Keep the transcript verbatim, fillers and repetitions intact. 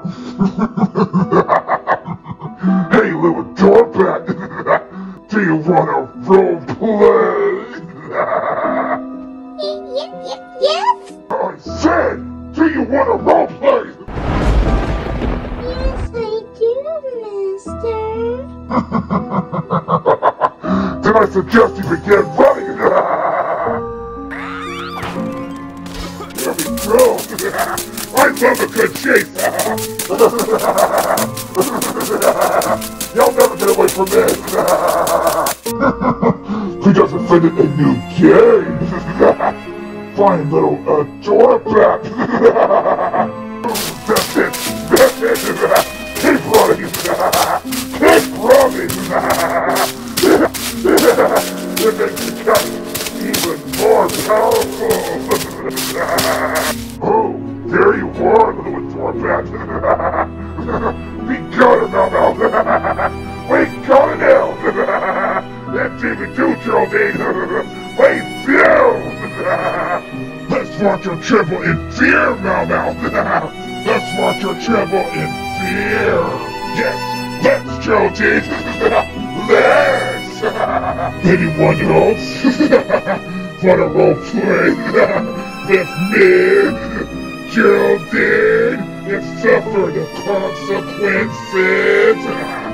Hey, little doorbat, do you want to role play? Yes? I said, do you want to role play? Yes, I do, mister. Then I suggest you begin running. There we go. I love a good chase. You'll never get away from me. Who doesn't find it a new game? Fine little adorable. That's it. That's it. Keep running. Keep running. It makes the cat even more powerful. Oh, there you are, little adorable. We got him, Mal Mal. We got him now. That David do, Geraldine. We do. Let's watch her tremble in fear, Mal Mal. Let's watch her tremble in fear. Yes, let's, Geraldine. Let's. Anyone else wanna role play with me, Geraldine, and suffer the consequences?